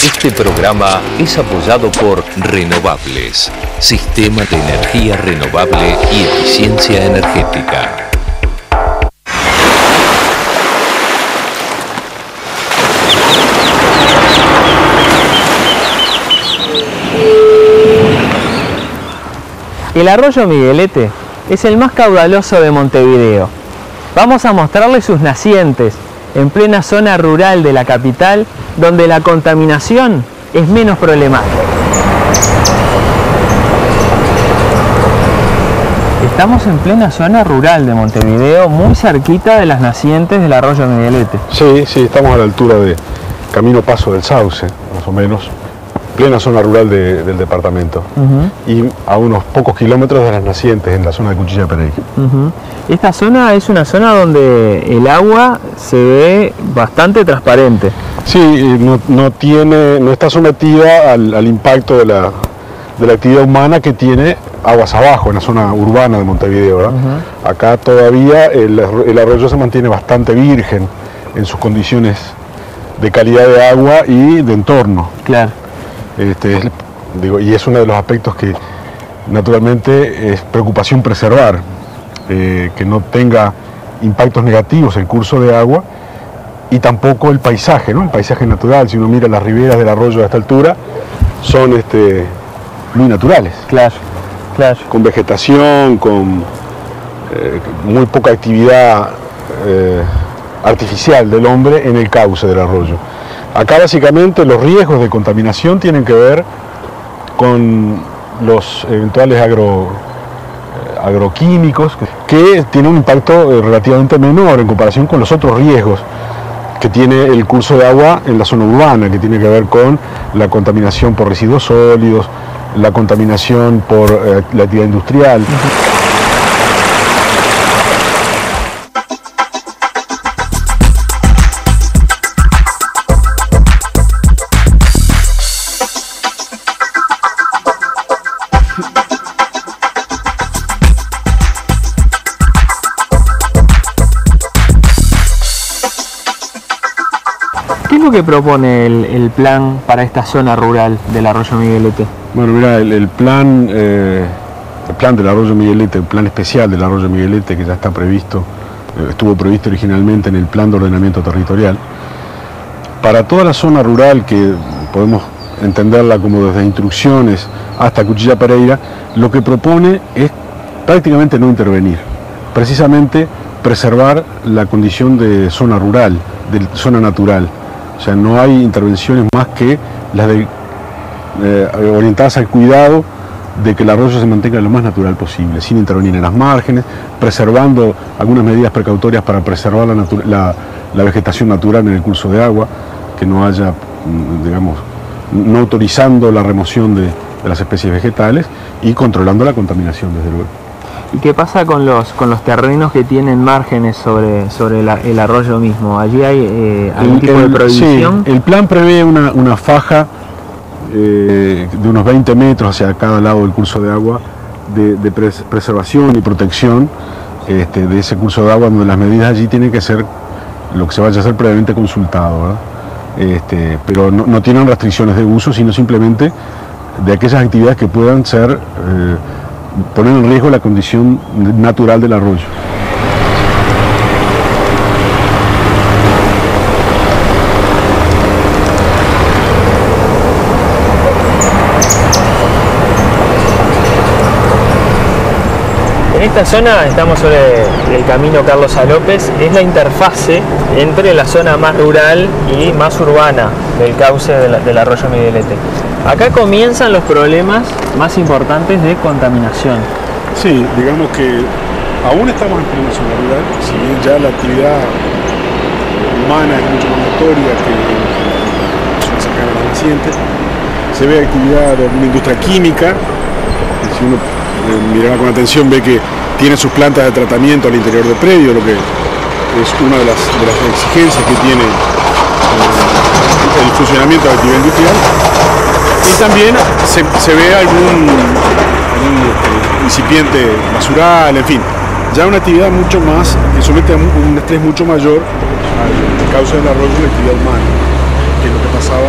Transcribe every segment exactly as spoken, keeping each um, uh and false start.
Este programa es apoyado por Renovables, Sistema de Energía Renovable y Eficiencia Energética. El arroyo Miguelete es el más caudaloso de Montevideo. Vamos a mostrarles sus nacientes, en plena zona rural de la capital, donde la contaminación es menos problemática. Estamos en plena zona rural de Montevideo, muy cerquita de las nacientes del arroyo Miguelete. Sí, sí, estamos a la altura de Camino Paso del Sauce, más o menos. Plena zona rural de, del departamento. Uh-huh. Y a unos pocos kilómetros de las nacientes, en la zona de Cuchilla Pereira. Uh-huh. Esta zona es una zona donde el agua se ve bastante transparente. Sí, no, no, tiene, no está sometida al, al impacto de la, de la actividad humana que tiene aguas abajo, en la zona urbana de Montevideo, ¿verdad? Uh-huh. Acá todavía el, el arroyo se mantiene bastante virgen en sus condiciones de calidad de agua y de entorno. Claro. Este, es, digo, y es uno de los aspectos que naturalmente es preocupación preservar, eh, que no tenga impactos negativos el curso de agua y tampoco el paisaje, ¿no? El paisaje natural. Si uno mira las riberas del arroyo a esta altura, son este, muy naturales. Claro, claro. Con vegetación, con eh, muy poca actividad eh, artificial del hombre en el cauce del arroyo. Acá básicamente los riesgos de contaminación tienen que ver con los eventuales agro, agroquímicos, que tienen un impacto relativamente menor en comparación con los otros riesgos que tiene el curso de agua en la zona urbana, que tiene que ver con la contaminación por residuos sólidos, la contaminación por eh, la actividad industrial. ¿Qué es lo que propone el, el plan para esta zona rural del arroyo Miguelete? Bueno, mira, el, el plan eh, el plan del arroyo Miguelete, el plan especial del arroyo Miguelete, que ya está previsto, eh, estuvo previsto originalmente en el plan de ordenamiento territorial, para toda la zona rural, que podemos entenderla como desde instrucciones hasta Cuchilla Pereira, lo que propone es prácticamente no intervenir, precisamente preservar la condición de zona rural, de zona natural. O sea, no hay intervenciones más que las de, eh, orientadas al cuidado de que el arroyo se mantenga lo más natural posible, sin intervenir en las márgenes, preservando algunas medidas precautorias para preservar la, la, la vegetación natural en el curso de agua, que no haya, digamos, no autorizando la remoción de, de las especies vegetales y controlando la contaminación, desde luego. ¿Y qué pasa con los, con los terrenos que tienen márgenes sobre, sobre la, el arroyo mismo? ¿Allí hay eh, algún el, tipo el, de prohibición? Sí, el plan prevé una, una faja eh, de unos veinte metros hacia cada lado del curso de agua de, de pres, preservación y protección este, de ese curso de agua, donde las medidas allí tienen que ser lo que se vaya a hacer previamente consultado, ¿verdad? Este, pero no, no tienen restricciones de uso, sino simplemente de aquellas actividades que puedan ser eh, poner en riesgo la condición natural del arroyo. En esta zona estamos sobre el camino Carlos A. López, es la interfase entre la zona más rural y más urbana del cauce del, del arroyo Miguelete. Acá comienzan los problemas más importantes de contaminación. Sí, digamos que aún estamos en plena zona rural, si bien ya la actividad humana es mucho más notoria que la zona cercana a las nacientes. Se ve actividad de una industria química, si uno eh, mira con atención ve que tiene sus plantas de tratamiento al interior del predio, lo que es una de las, de las exigencias que tiene eh, el funcionamiento de la actividad industrial. Y también se, se ve algún, algún este, incipiente basural, en fin, ya una actividad mucho más, que somete a un, un estrés mucho mayor a causa del arroyo de la actividad humana, que es lo que pasaba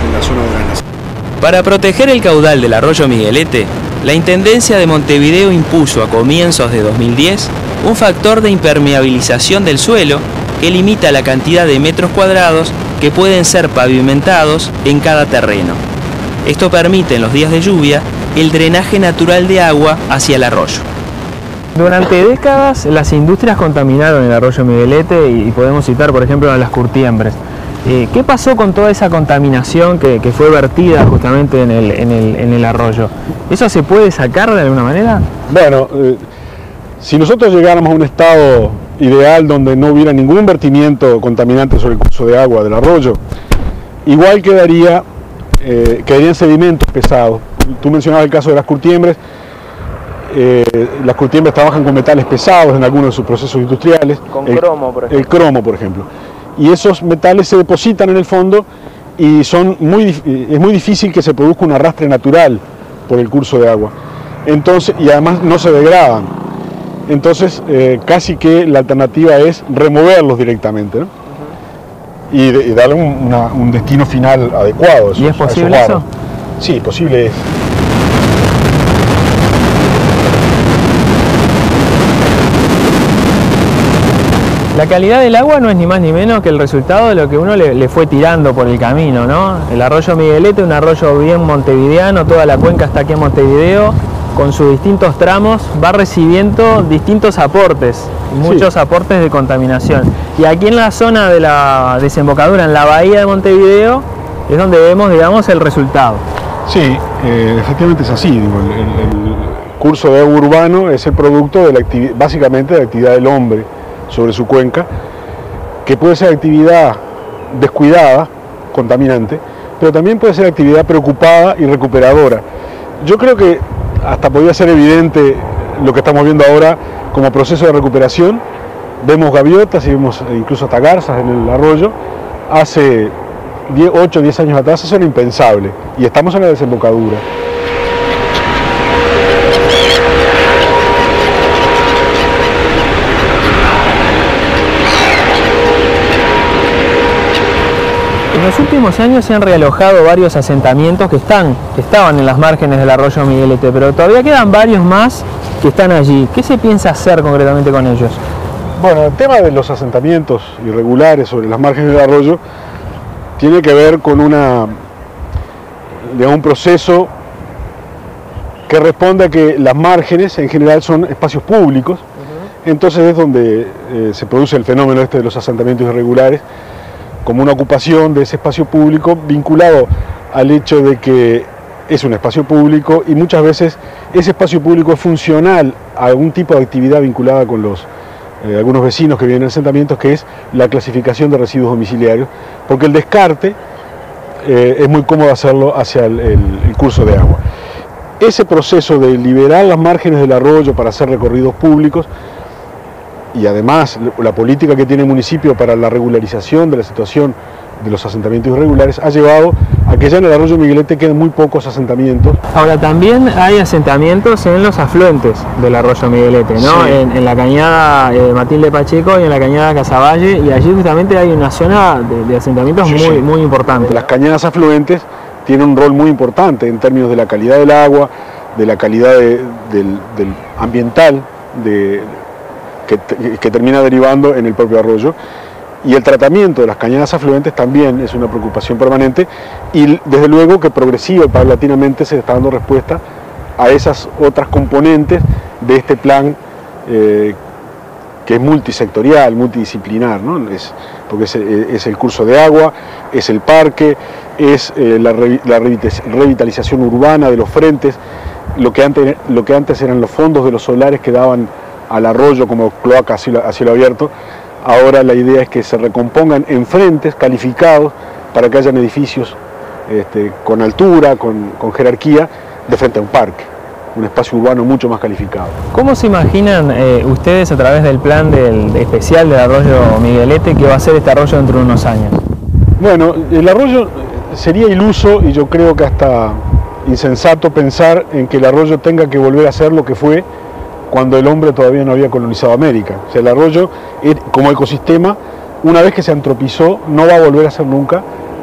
en la zona de la nación. Para proteger el caudal del arroyo Miguelete, la Intendencia de Montevideo impuso a comienzos de dos mil diez un factor de impermeabilización del suelo que limita la cantidad de metros cuadrados que pueden ser pavimentados en cada terreno. Esto permite en los días de lluvia el drenaje natural de agua hacia el arroyo. Durante décadas las industrias contaminaron el arroyo Miguelete y podemos citar por ejemplo a las curtiembres. Eh, ¿Qué pasó con toda esa contaminación que, que fue vertida justamente en el, en, el, en el arroyo? ¿Eso se puede sacar de alguna manera? Bueno, eh, si nosotros llegáramos a un estado ideal donde no hubiera ningún vertimiento contaminante sobre el curso de agua del arroyo, igual quedaría, eh, quedarían sedimentos pesados. Tú mencionabas el caso de las curtiembres. Eh, las curtiembres trabajan con metales pesados en algunos de sus procesos industriales. Con el, cromo, por ejemplo. El cromo, por ejemplo. Y esos metales se depositan en el fondo y son muy, es muy difícil que se produzca un arrastre natural por el curso de agua. Entonces, y además no se degradan. Entonces, eh, casi que la alternativa es removerlos directamente, ¿no? Uh-huh. y, de, y darle un, una, un destino final adecuado. ¿Y es posible eso? Sí, posible es. La calidad del agua no es ni más ni menos que el resultado de lo que uno le, le fue tirando por el camino, ¿no? El arroyo Miguelete, un arroyo bien montevideano, toda la cuenca está aquí en Montevideo, con sus distintos tramos, va recibiendo distintos aportes, muchos sí. aportes de contaminación. Y aquí en la zona de la desembocadura, en la bahía de Montevideo, es donde vemos, digamos, el resultado. Sí, eh, efectivamente es así. Digo, el, el, el curso de agua urbano es el producto de la básicamente de la actividad del hombre sobre su cuenca, que puede ser actividad descuidada, contaminante, pero también puede ser actividad preocupada y recuperadora. Yo creo que hasta podría ser evidente lo que estamos viendo ahora como proceso de recuperación. Vemos gaviotas y vemos incluso hasta garzas en el arroyo. Hace ocho o diez años atrás eso era impensable y estamos en la desembocadura. En los últimos años se han realojado varios asentamientos que, están, que estaban en las márgenes del arroyo Miguelete, pero todavía quedan varios más que están allí. ¿Qué se piensa hacer concretamente con ellos? Bueno, el tema de los asentamientos irregulares sobre las márgenes del arroyo tiene que ver con una, digamos, un proceso que responde a que las márgenes en general son espacios públicos, uh-huh. Entonces es donde eh, se produce el fenómeno este de los asentamientos irregulares, como una ocupación de ese espacio público vinculado al hecho de que es un espacio público y muchas veces ese espacio público es funcional a algún tipo de actividad vinculada con los eh, algunos vecinos que viven en asentamientos, que es la clasificación de residuos domiciliarios, porque el descarte eh, es muy cómodo hacerlo hacia el, el, el curso de agua. Ese proceso de liberar las márgenes del arroyo para hacer recorridos públicos y además la política que tiene el municipio para la regularización de la situación de los asentamientos irregulares ha llevado a que ya en el arroyo Miguelete queden muy pocos asentamientos. Ahora también hay asentamientos en los afluentes del arroyo Miguelete, ¿no? Sí. En, en la cañada eh, Matilde Pacheco y en la cañada Casaballe, y allí justamente hay una zona de, de asentamientos sí, muy, sí. muy importante. Las cañadas afluentes tienen un rol muy importante en términos de la calidad del agua, de la calidad de, del, del ambiental, de Que, que termina derivando en el propio arroyo, y el tratamiento de las cañadas afluentes también es una preocupación permanente y desde luego que progresiva y paulatinamente se está dando respuesta a esas otras componentes de este plan eh, que es multisectorial, multidisciplinar, ¿no? Es, porque es, es el curso de agua, es el parque, es eh, la, re, la revitalización urbana de los frentes, lo que, antes, lo que antes eran los fondos de los solares que daban al arroyo como cloaca a cielo, a cielo abierto. Ahora la idea es que se recompongan en frentes calificados para que hayan edificios este, con altura, con, con jerarquía, de frente a un parque, un espacio urbano mucho más calificado. ¿Cómo se imaginan eh, ustedes a través del plan del, especial del arroyo Miguelete que va a ser este arroyo dentro de unos años? Bueno, el arroyo sería iluso y yo creo que hasta insensato pensar en que el arroyo tenga que volver a ser lo que fue cuando el hombre todavía no había colonizado América. O sea, el arroyo, como ecosistema, una vez que se antropizó, no va a volver a ser nunca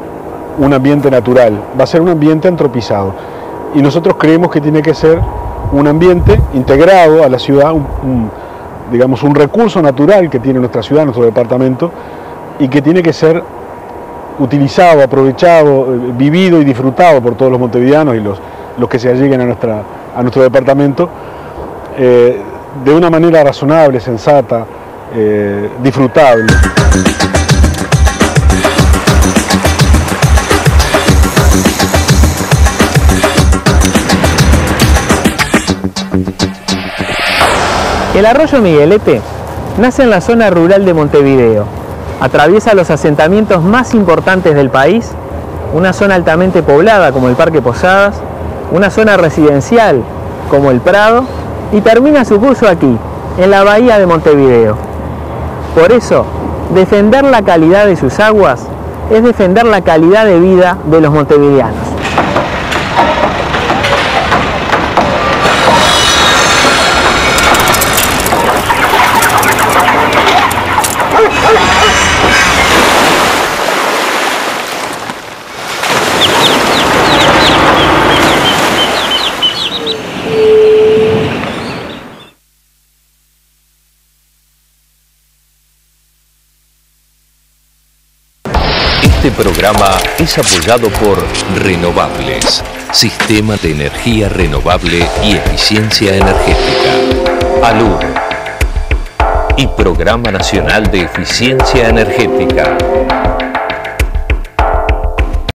un ambiente natural, va a ser un ambiente antropizado. Y nosotros creemos que tiene que ser un ambiente integrado a la ciudad, un, un, digamos un recurso natural que tiene nuestra ciudad, nuestro departamento, y que tiene que ser utilizado, aprovechado, vivido y disfrutado por todos los montevideanos y los, los que se alleguen a, nuestra, a nuestro departamento eh, de una manera razonable, sensata, eh, disfrutable. El arroyo Miguelete nace en la zona rural de Montevideo. Atraviesa los asentamientos más importantes del país, una zona altamente poblada como el Parque Posadas, una zona residencial como el Prado y termina su curso aquí, en la bahía de Montevideo. Por eso, defender la calidad de sus aguas es defender la calidad de vida de los montevideanos. Este programa es apoyado por Renovables, Sistema de Energía Renovable y Eficiencia Energética, ALUR, y Programa Nacional de Eficiencia Energética.